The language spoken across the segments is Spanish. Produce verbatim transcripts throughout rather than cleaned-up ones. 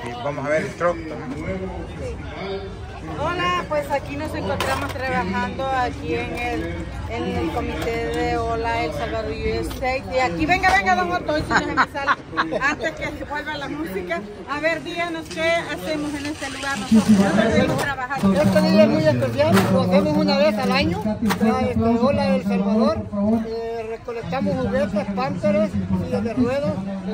y vamos a ver el truck también. Hola, pues aquí nos encontramos trabajando aquí en el, en el comité de Hola El Salvador U S A. Y aquí, venga, venga, don Otto, si no se me sale, antes que se vuelva la música. A ver, díganos qué hacemos en este lugar nosotros. ¿Dónde trabajando? Este día es muy especial, lo hacemos una vez al año, este, Hola El Salvador. Eh, recolectamos juguetes, pánteres, sillas de ruedas,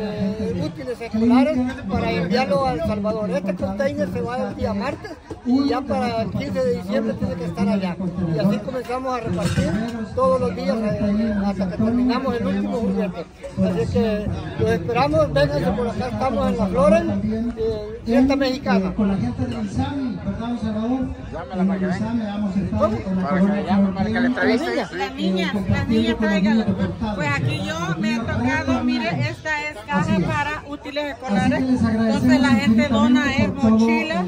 eh, útiles escolares para enviarlo a El Salvador. Este container se va el día martes y ya para el quince de diciembre tiene que estar allá. Y así comenzamos a repartir todos los días eh, hasta que terminamos el último juguete. Así que los esperamos, vénganse por acá, estamos en la Floren, eh, fiesta mexicana. Con la gente del INSAMI, ¿verdad, Salvador? Llámela para que venga. Vamos a estar en la Para que le llamen, para que le entrevisten. Las niñas, las niñas, tráiganlas. Pues aquí yo me he tocado, mire, esta es caja para útiles escolares. Entonces la gente dona es mochila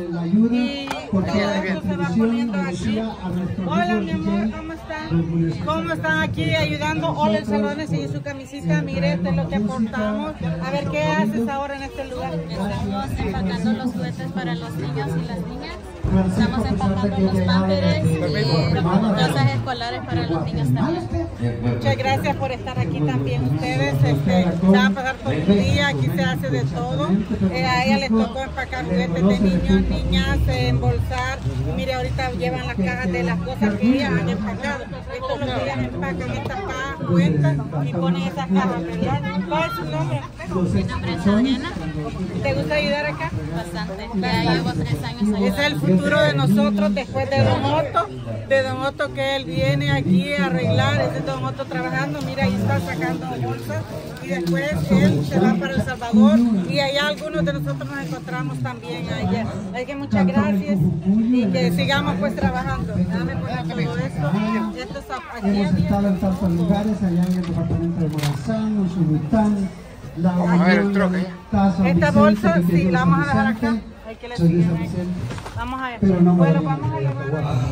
y todo esto se va poniendo aquí. Hola mi amor, ¿cómo están? ¿Cómo están aquí ayudando? Hola El Salvador, y su camisita, mire, este es lo que aportamos. A ver, ¿qué haces ahora en este lugar? Estamos empacando los juguetes para los niños y las niñas. Estamos empacando los pámperes y cosas escolares para los niños también. Muchas gracias por estar aquí también ustedes. Este, van a pasar todo el día, aquí se hace de todo. Eh, a ella les tocó empacar juguetes de niños, niñas, eh, embolsar. Mire, ahorita llevan las cajas de las cosas que ellas han empacado. Esto es lo que ellas empacan, estas cajas, cuentan y ponen esas cajas, ¿verdad? ¿Cuál es su nombre? Mi nombre es Adriana. ¿Te gusta ayudar acá? Bastante. Ya llevo tres años ayudando. Ese es el futuro de nosotros después de Don Otto, de Don Otto que él viene aquí a arreglar, ese es Don Otto trabajando, mira ahí está sacando bolsas y después él se va para El Salvador y allá algunos de nosotros nos encontramos también allá. Así que muchas gracias y que sigamos pues trabajando. Dame pues todo esto, esto es aquí. Hemos estado en tantos lugares, allá en el departamento de Morazán, en Zulután, la Vamos a ver el truck allá. Esta bolsa sí, la vamos a dejar acá. Hay que le sigan ahí. Vamos a ver. Bueno, vamos a llevar.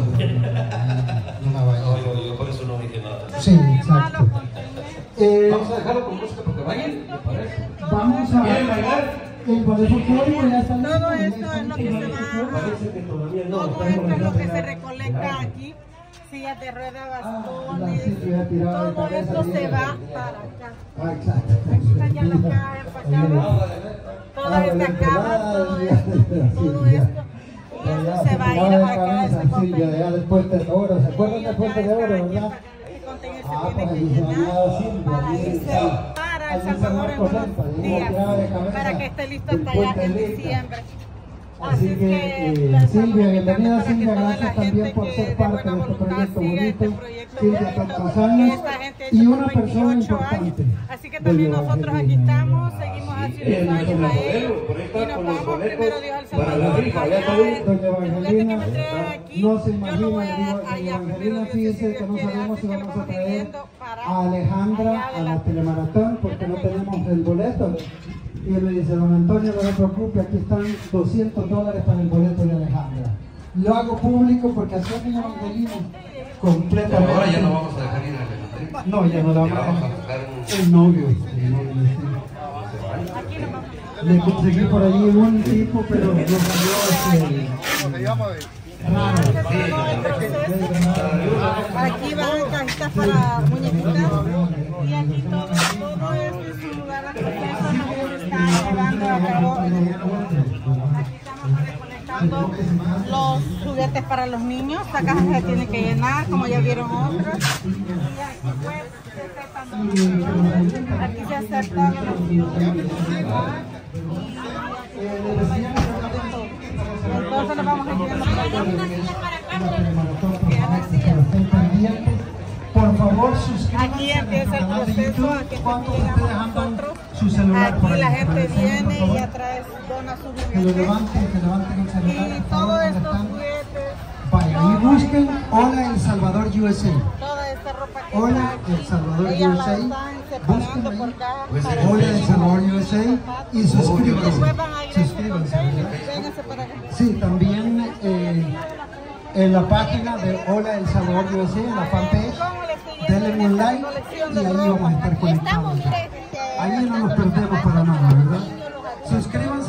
Yo por eso no dije nada. Sí, exacto. Eh, Vamos a dejarlo con música porque vayan, ¿me parece? Vamos a ¿Quieren bailar? el boleto código ya está listo. Todo esto es lo que se va, Parece que todavía no. todo esto es lo que se recolecta aquí, sillas de ruedas, bastones, todo esto se va para acá. Ah, exacto. Aquí están ya las cajas empacadas, todas estas cajas, todo esto, todo esto, y esto se va a ir acá a ese contenedor. Ya después de oro, ¿se acuerdan del puente de oro, verdad? Este contenedor Ah, se tiene pues que ahí se llenar va a Silvia, para ahí irse está. para El Ahí se Salvador va en a correr, unos para ir días, tirada de cabeza. para que esté listo hasta El allá puente en lista. diciembre. Así que, eh, Silvia, bienvenida Silvia, gracias también por ser parte de este proyecto bonito. Silvia tantos años y una persona importante. Así que también nosotros aquí estamos, seguimos haciendo años a él y nos vamos primero Dios al Salvador. Doña Evangelina, no se Yo lo imagina, voy a digo, dar allá, Evangelina, primero Dios, si fíjese Dios que no quiere, sabemos así si que lo vamos a vamos traer dividiendo para a Alejandra allá a la adelante. telemaratón porque no tenemos el boleto. Y él me dice, don Antonio, no se preocupe, aquí están doscientos dólares para el boleto de Alejandra. Lo hago público porque así es Evangelina completamente. Pero ahora ya no vamos a dejar ir a Alejandra. No, ya no la vamos Ya a vamos a dejar. buscar un... El novio. El novio sí. Aquí nos vamos. Le conseguí por allí un tipo, pero no salió este, ¿Cómo se llama? raro. Aquí van cajitas para muñequitas y aquí todo, todo esto es un lugar a proceso que se está llevando a cabo. Aquí estamos recolectando los juguetes para los niños, esta caja se tiene que llenar como ya vieron otras. Y aquí pues se aceptan los niños, aquí se aceptan los niños. Entonces nos vamos a ir viendo por allá. Por favor, suscríbanse. Aquí empieza el proceso, aquí ¿Cuántos llegamos ustedes andan nosotros. su celular por Aquí ahí? la gente Por viene favor. y atrás dona sus Que lo juguetes. levanten, que levanten el celular. Y por favor, todos ¿dónde estos están? juguetes, Vaya, y todo busquen esto, Hola El Salvador U S A. toda esta ropa que Hola está aquí, El Salvador ellas U la S A. están separando Busquen por ahí. cajas para Hola El que Salvador U S A y suscríbanse. después van a ir a su Suscríbanse. container, vénganse para acá. Sí, también eh, en la página de Hola El Salvador U S A, en la fanpage, ¿Cómo le estoy yendo denle en un esta like colección y de ahí ropa? vamos a estar Aquí estamos, conectados. mire, Ahí no nos perdemos para nada, ¿verdad? Suscríbanse a nuestro canal.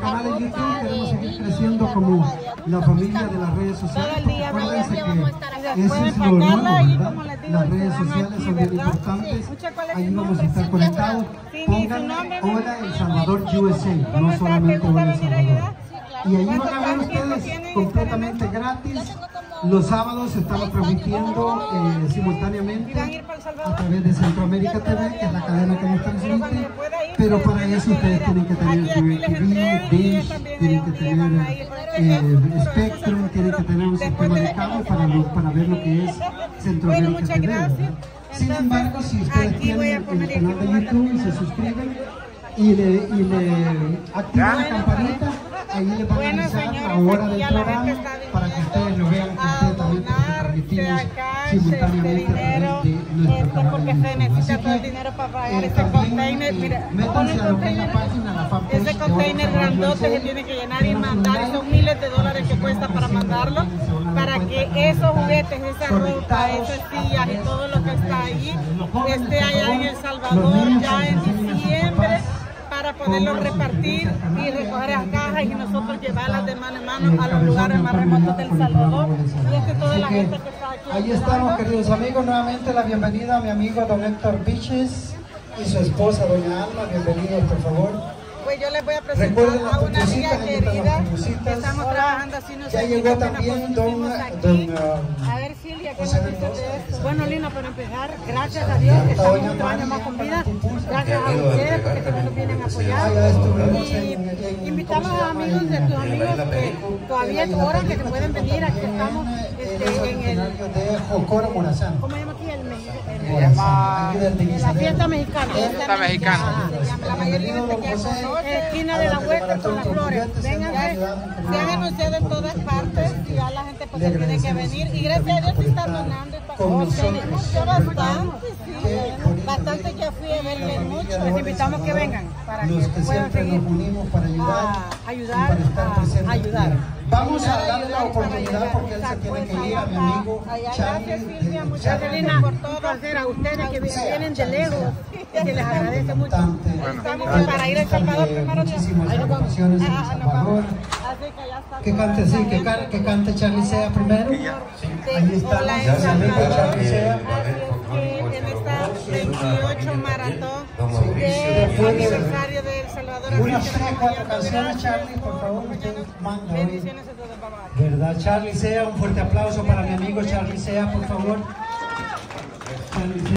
canal de YouTube queremos seguir creciendo como la familia de las redes sociales. Acuérdense que eso es lo nuevo, ¿verdad? Las redes sociales son bien importantes. Ahí vamos a estar conectados. Pongan Hola El Salvador U S A, no solamente Hola El Salvador. Y ahí van a ver ustedes completamente gratis. Los sábados estamos transmitiendo eh, simultáneamente a través de Centroamérica T V, que es la cadena que nos transmite, pero para eso ustedes tienen que tener T V, Dish, tienen que tener eh, Spectrum, tienen que tener un sistema de cable para, lo, para ver lo que es Centroamérica T V, ¿verdad? Sin embargo, si ustedes tienen el canal de YouTube y se suscriben y le, y le activan la campanita, ahí les van a avisar la hora del programa para que ustedes lo vean completamente, que transmitimos simultáneamente a través de nuestro canal porque se necesita todo el dinero para pagar este container. Mira, métanse a lo que es la página, la fanpage. Ese container grandote se tiene que llenar y mandar, son miles de dólares que cuesta para mandarlo, para que esos juguetes, esa ropa, esas sillas y todo lo que está ahí esté allá en El Salvador ya en diciembre, para poderlo repartir y recoger las cajas y nosotros llevarlas de mano en mano a los lugares más remotos del Salvador. Y es que toda la gente que está aquí. Ahí estamos, queridos amigos, nuevamente la bienvenida a mi amigo don Héctor Viches y su esposa doña Alma. Bienvenidos, por favor. Pues yo les voy a presentar a una amiga querida que estamos trabajando así nosotros. Ya llegó también don, don a ver, Silvia, ¿qué nos dices de esto? Bueno, Lina, para empezar, gracias a Dios que estamos otro año más con vida. Gracias a ustedes porque siempre nos vienen a apoyar. Y invitamos a amigos de tus amigos que todavía es hora que se pueden venir. Aquí estamos este, en el de Jocoro Morazán. ¿Cómo se llama aquí? El México. La fiesta mexicana. Fiesta mexicana. La mayoría de gente que conoce, esquina de la Huerta con las flores. Vénganse, se han anunciado en todas partes y ya la gente pues tiene que venir. Y gracias a Dios se están donando. Mucho, bastante, sí. Bastante que fui a verle mucho. Les invitamos que vengan para que, que puedan seguir para ayudar, a ayudar, a ayudar. Vamos a darle la oportunidad porque él se tiene que ir a mi amigo Charlie. Muchas gracias por todo, a ustedes que vienen de lejos, que les agradece mucho. Estamos para ir a El Salvador primero. Muchísimas ocasiones en El Salvador. Que cante, sí, que, que cante Charlie Sea primero. Ahí está, ya se amigo Charlie Sea. En esta veintiocho maratón del aniversario de El Salvador. Unas tres, cuatro canciones, Charlie, por favor, usted manda. Bendiciones a todos, papá. ¿Verdad? Charlie Sea, un fuerte aplauso para mi amigo Charlie Sea, por favor. Charlie Sea.